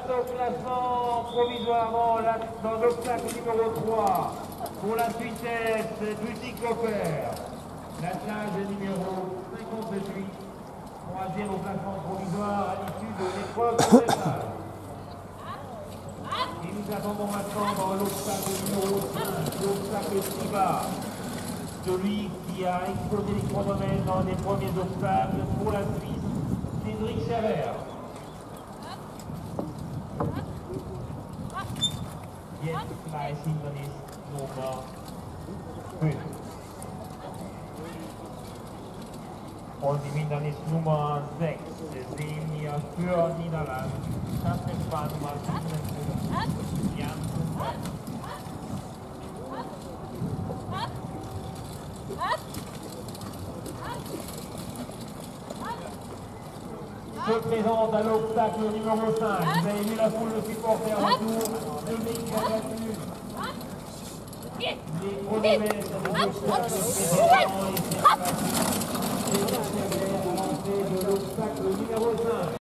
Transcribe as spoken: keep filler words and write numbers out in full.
place au classement provisoirement dans l'obstacle numéro trois pour la Suissesse Bütikofer. L'attelage numéro cinquante-huit, troisième au classement provisoire à l'issue de l'épreuve de dressage. Et nous attendons maintenant dans l'obstacle numéro cinq, l'obstacle six bas, celui qui a explosé les chronomètres dans les premiers obstacles pour la Suisse, Cédric Chavert. Jetzt gleich Hindernis Nummer fünf. Und im Hindernis Nummer sechs sehen wir für Niederland Staffelfahrt Nummer siebenundfünfzig, Janssen. Se présente à l'obstacle numéro cinq. Vous avez vu la foule de supporters autour. Le mec qui a battu les chronomètres de l'obstacle précédent et s'est battu. Et Sévère à l'entrée de l'obstacle numéro cinq.